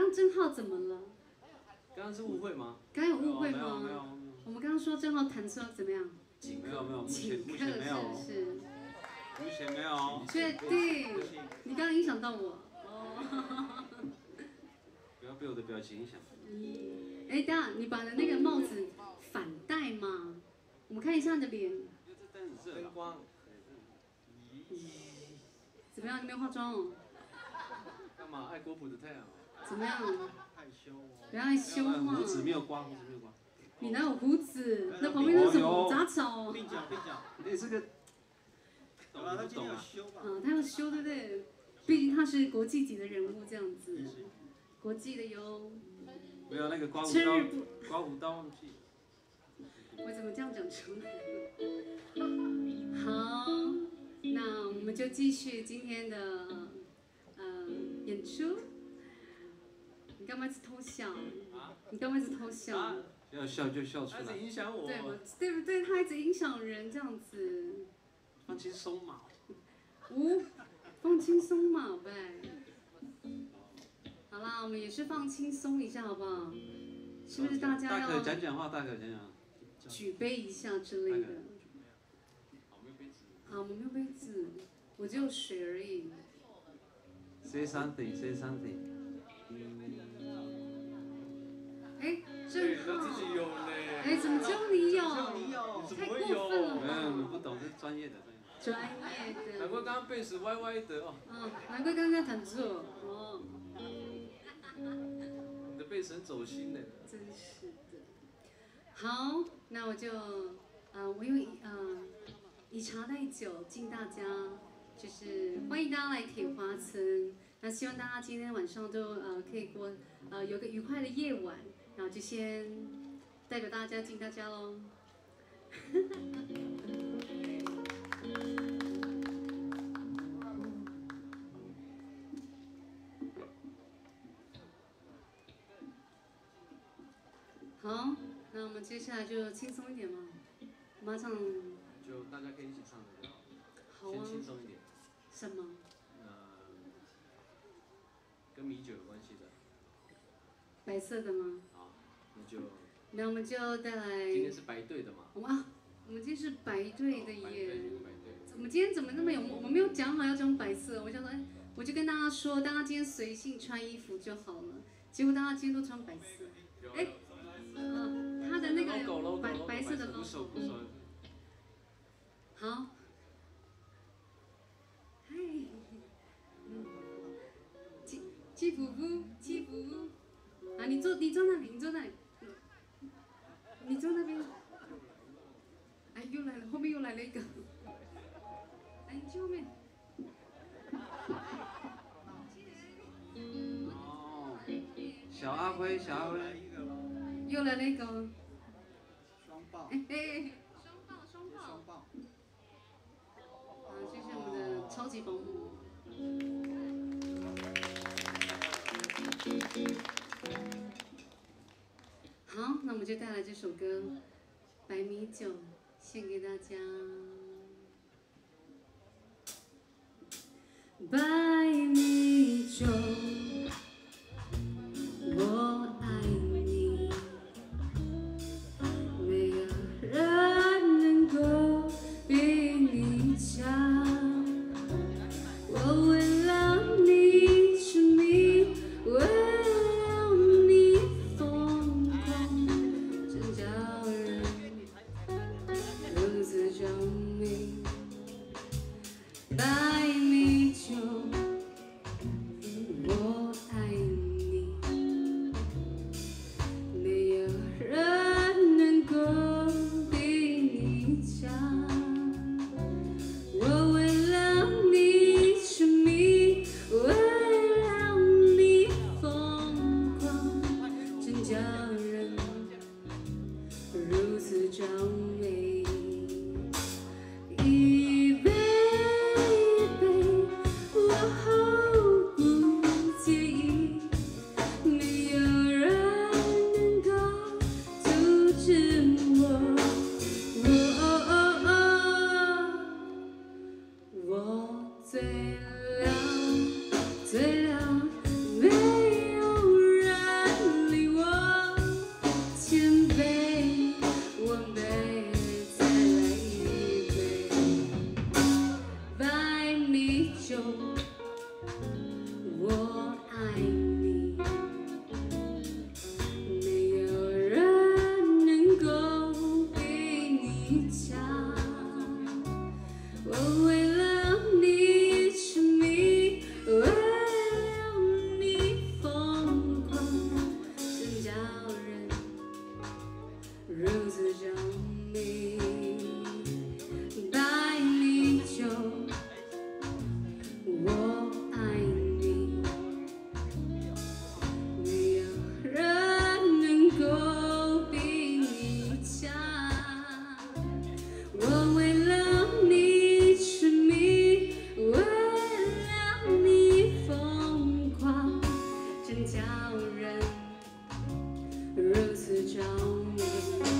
刚郑浩怎么了？ 刚刚是误会吗？ 刚刚有误会吗？ 没有。 我们刚刚说郑浩弹错怎么样？ 没有，目前没有。 是。 目前没有。 确定？你刚刚影响到我。哦。 不要被我的表情影响。 哎，等下，你把的那个帽子反戴嘛？我们看一下你的脸。 灯光。 怎么样？你没有化妆哦？ 干嘛？爱国普的太阳。 怎么样？ 害羞哦。 不要害羞嘛。 胡子没有刮。 你哪有胡子？那旁边那是什么？杂草。 鬓角。你这个。他今天有修吧？ 他要修，对不对？毕竟他是国际级的人物，这样子。国际的哟。 没有那个刮胡刀忘记。 我怎么这样讲出来？好，那我们就继续今天的演出。你干嘛一直偷笑？你干嘛一直偷笑？ 要笑就笑出来。他一直影响我。 对不对？他一直影响人，这样子。 放轻松嘛。 放轻松嘛，呗。好啦，我们也是放轻松一下，好不好？是不是大家要？ 大可讲讲话， 举杯一下之类的。好，我没有杯子，我只有水而已。 Say something. 哎，郑浩。 他自己有嘞。 哎，怎么只有你有？太过分了吧！ 没有，不懂，是专业的。难怪刚刚贝斯歪歪的哦。 难怪刚刚弹错哦。 你的贝斯很走心的。 真是的。好，那我就我用以茶代酒敬大家，就是欢迎大家来铁花村。那希望大家今天晚上都可以过有个愉快的夜晚，然后就先代表大家敬大家喽。好，那我们接下来就轻松一点嘛，马上。 就大家可以一起唱的就好。 好啊。 先轻松一点。 什么？ 跟米酒有关系的。 白色的吗？ 好，那就。 那我们就带来。 今天是白队的嘛？ 我们今天是白队的耶。 白队。 我们今天怎么那么有？我们没有讲好要讲白色，我想说，我就跟大家说，大家今天随性穿衣服就好了。结果大家今天都穿白色。他的那个白色的 logo。好。嗨。七福福。你坐那里，你坐那里。你坐那边。哎，又来了，后面又来了一个。哎，你去后面。 小阿辉。 又来了一个。 双爆。 双爆。谢谢我们的超级保姆。好，那我们就带来这首歌《白米酒》，献给大家。白米酒，我爱你，没有人能够比你强。我为了你痴迷，为了你疯狂，真叫人如此着迷。白米酒。 人，如此着迷。